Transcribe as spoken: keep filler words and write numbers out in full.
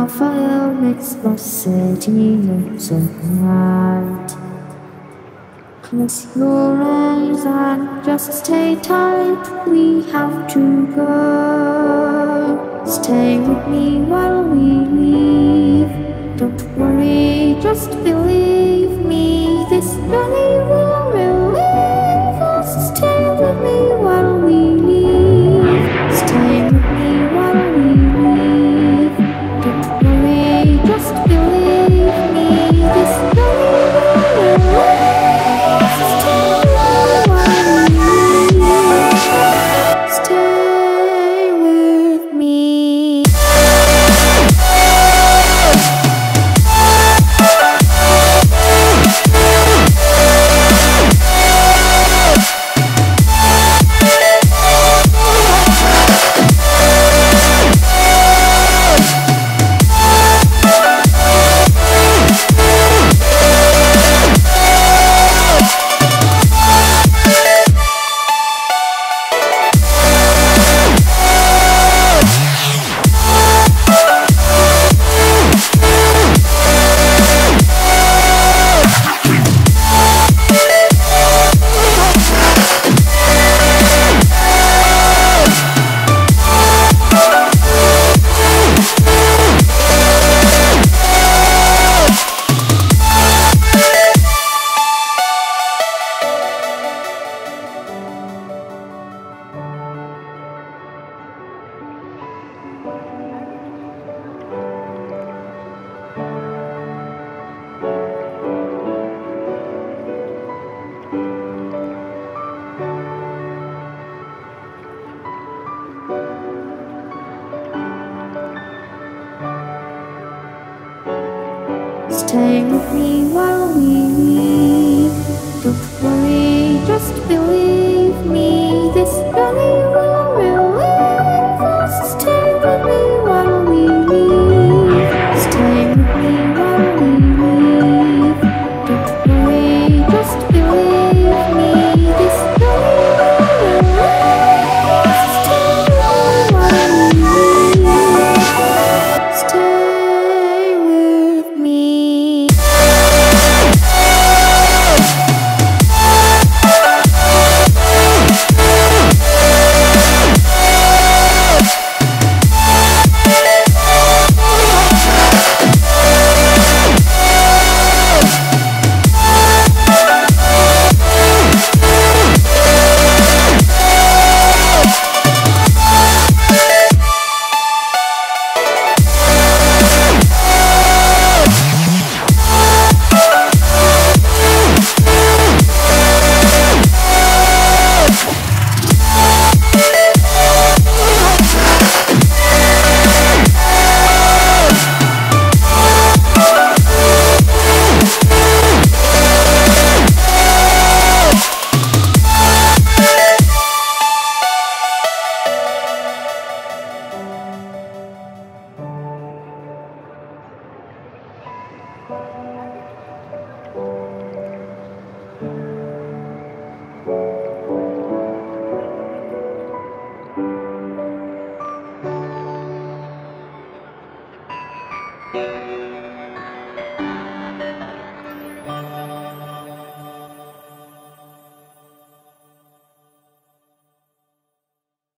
our fire makes the city look so bright. Close your eyes and just stay tight, we have to go. Stay with me while we leave. Don't worry, just believe me, this journey will relieve us. Stay with me while we leave. Stay with me while we leave. Don't worry, just believe me, this journey will relieve us. Stay with me while we leave. Stay with me. Stay with me while we leave. Don't worry, just believe me, this journey will relieve us. Stay with me while we leave. Stay with me while we leave. Don't worry, just believe me, this journey will relieve us. Stay with me while we leave. Stay with me. Thank you.